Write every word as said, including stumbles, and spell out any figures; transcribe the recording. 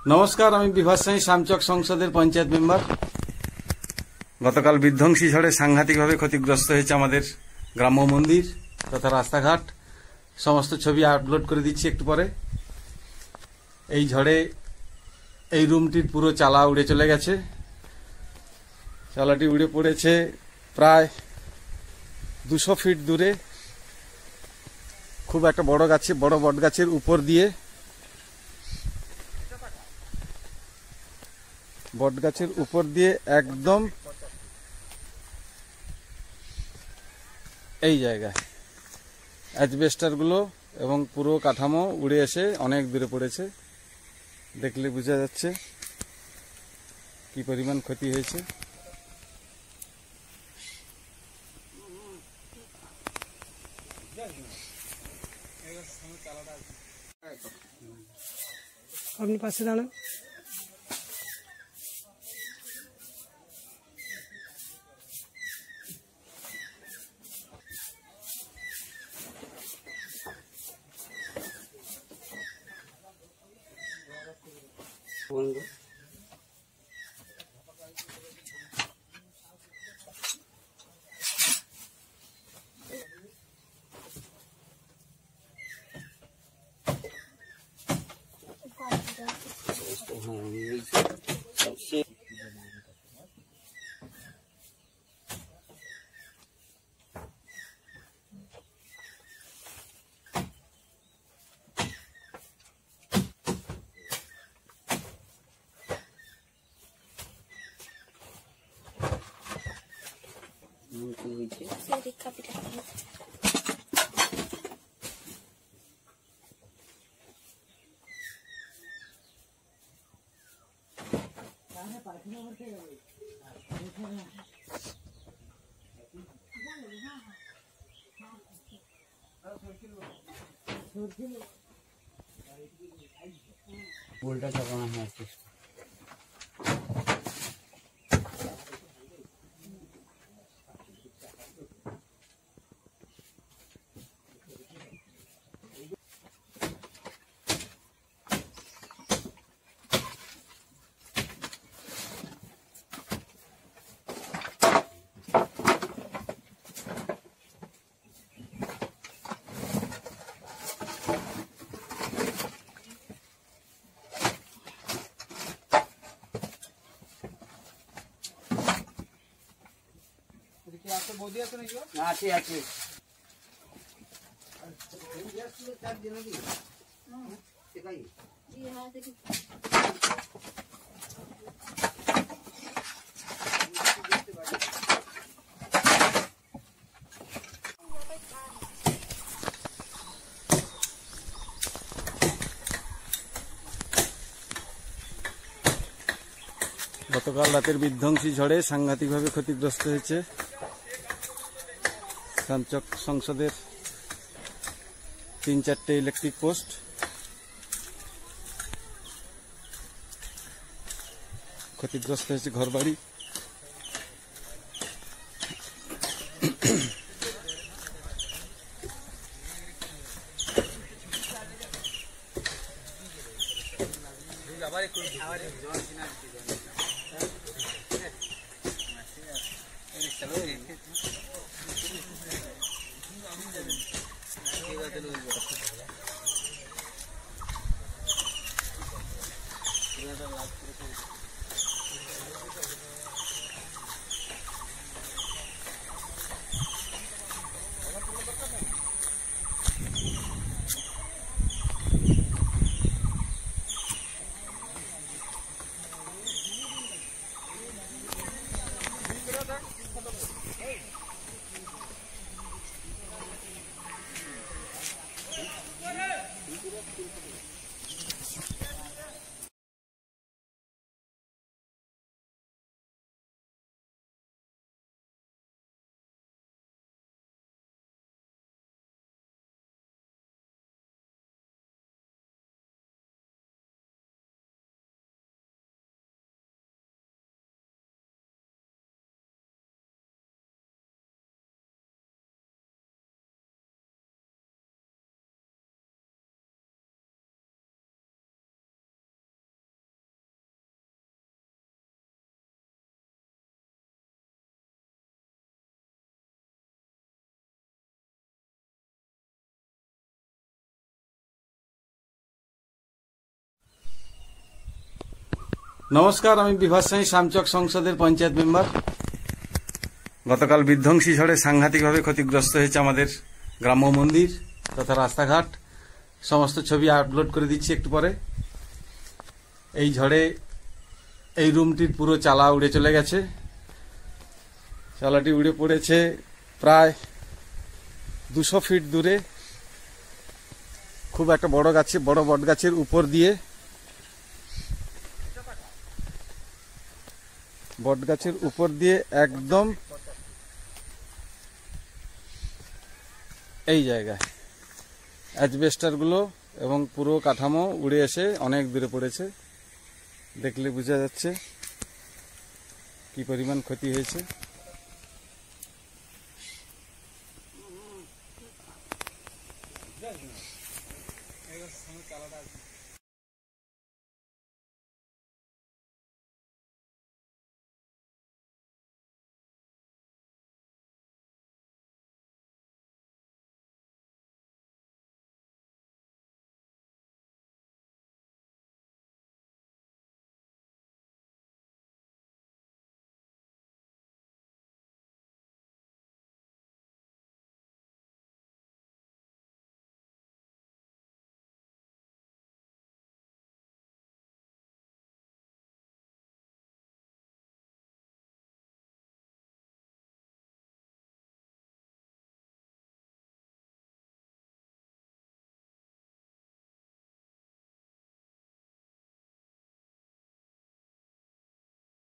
नमस्कार আমি বিভাস সাই শামচক সংসদের পঞ্চায়েত মেম্বার। গতকাল বিধ্বংসী ঝড়ে সাংঘাতিকভাবে ক্ষতিগ্রস্ত হয়েছে আমাদের গ্রাম্য মন্দির তথা রাস্তাঘাট। সমস্ত ছবি আপলোড করে দিচ্ছি একটু পরে। এই ঝড়ে এই রুমটির পুরো চালা উড়ে চলে গেছে। চালাটি উড়ে পড়েছে প্রায় দুশো ফিট দূরে খুব একটা বড় গাছে বড় বট গাছের উপর দিয়ে। বট গাছের উপর দিয়ে একদম এই জায়গায় অ্যাজবেস্টার গুলো এবং পুরো কাঠামো উড়ে এসে অনেক দূরে পড়েছে। দেখলে বোঝা যাচ্ছে কি পরিমাণ ক্ষতি হয়েছে। আপনি পাশে দাঁড়ান। বন্ধু उल्टा चलाना है। আছে আছে গতকাল রাতের বিধ্বংসী ঝড়ে সাংঘাতিকভাবে ক্ষতিগ্রস্ত হয়েছে শামচক সংসদের তিন চারটে ইলেকট্রিক পোস্ট। ক্ষতিগ্রস্ত হয়েছে ঘরবাড়ি। নমস্কার, আমি বিভাস শামচক সংসদের পঞ্চায়েত মেম্বার। গতকাল বিধ্বংসী ঝড়ে সাংঘাতিকভাবে ক্ষতিগ্রস্ত হয়েছে আমাদের গ্রাম্য মন্দির তথা রাস্তাঘাট। সমস্ত ছবি আপলোড করে দিচ্ছি একটু পরে। এই ঝড়ে এই রুমটির পুরো চালা উড়ে চলে গেছে। চালাটি উড়ে পড়েছে প্রায় দুশো ফিট দূরে, খুব একটা বড় গাছে বড় বট গাছের উপর দিয়ে। বট গাছের উপর দিয়ে একদম এই জায়গায় অ্যাজবেস্টারগুলো এবং পুরো কাঠামো উড়ে এসে অনেক দূরে পড়েছে। দেখলে বোঝা যাচ্ছে কি পরিমাণ ক্ষতি হয়েছে।